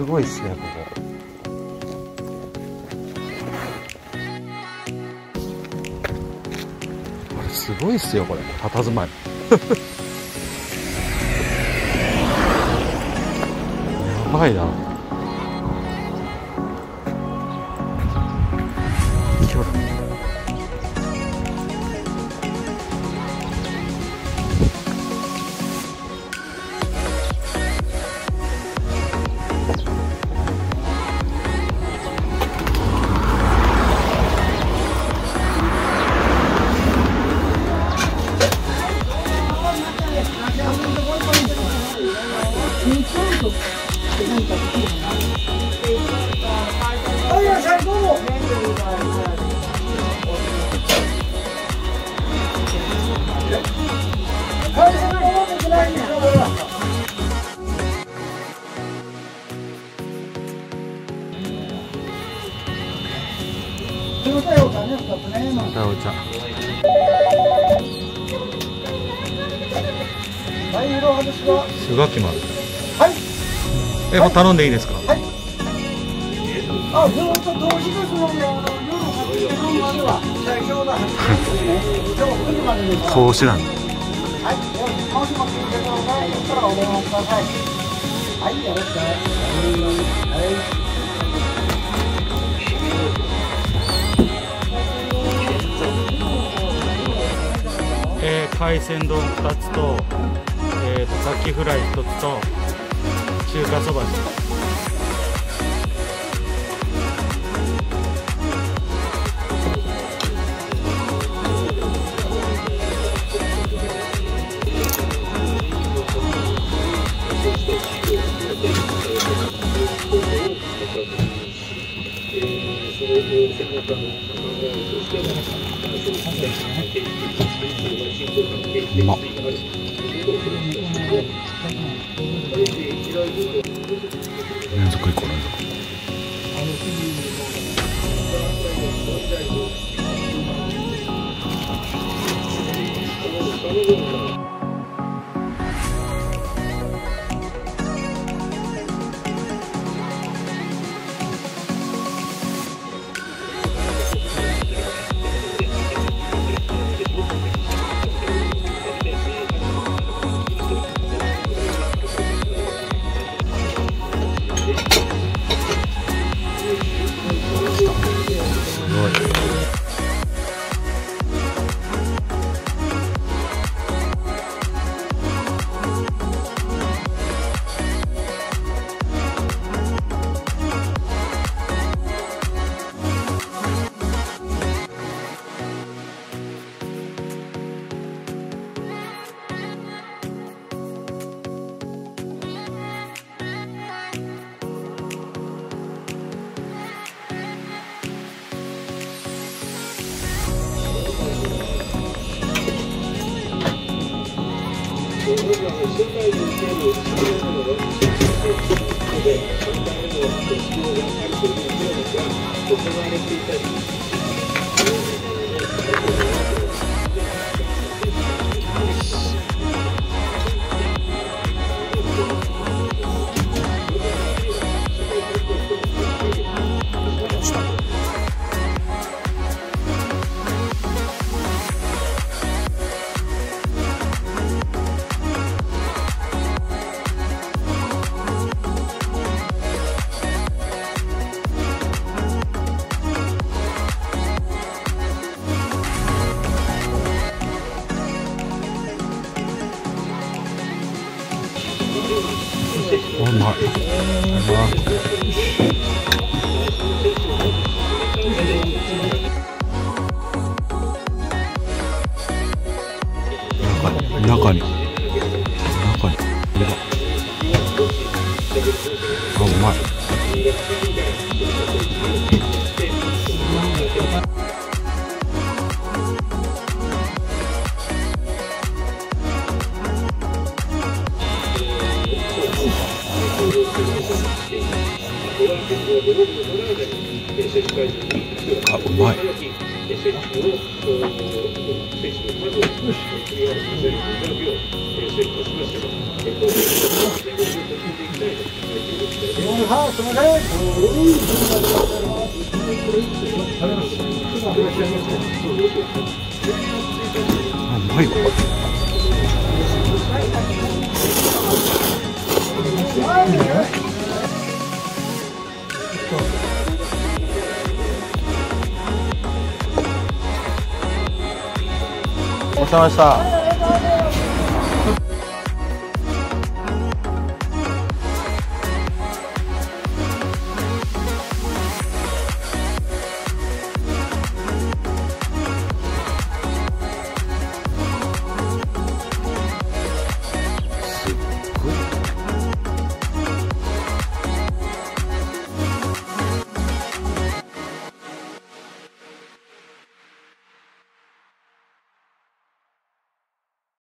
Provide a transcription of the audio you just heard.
ごいっすねここ。これすごいっすよこれ、佇まい。やばいな。お茶。スガキマル。はい。もう頼んでいいですか。はい。あ、ずっと同時ですので、投資なんだ。はい。もしもし、からお電話ください。はい、よろしく。はい。海鮮丼2つと、カキフライ1つと中華そばです。うまっ。連続1個連続。うまい。中に入れば、あ、うまい。あ、うまい。 はい、すみません。 うまいわ。お疲れ様でした。